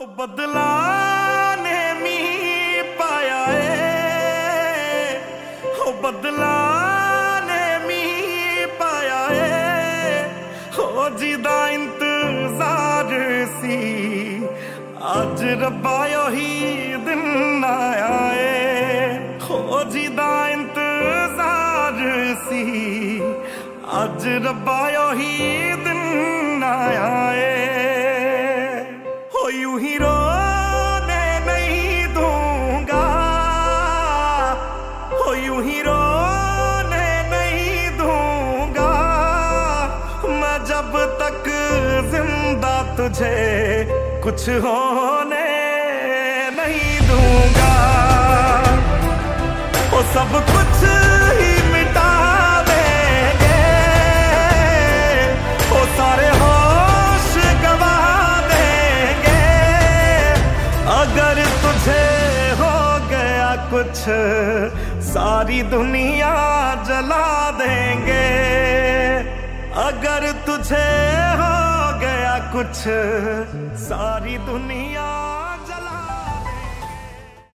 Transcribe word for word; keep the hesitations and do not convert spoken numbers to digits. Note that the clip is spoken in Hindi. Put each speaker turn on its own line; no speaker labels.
बदला ने मी पाया है, हो बदला ने मी पाया है, हो जिदा इंतजार सी अज रब्बा ही दिन आया है, हो जिदा इंतजार सी अज रब्बा ही दिन आया है। यूं ही रोने नहीं दूंगा, हो यूं ही रोने नहीं दूंगा, मैं जब तक जिंदा तुझे कुछ होने नहीं दूंगा। वो सब कुछ ही मिटा देंगे, वो सारे होश गवा अगर तुझे हो गया कुछ सारी दुनिया जला देंगे। अगर तुझे हो गया कुछ सारी दुनिया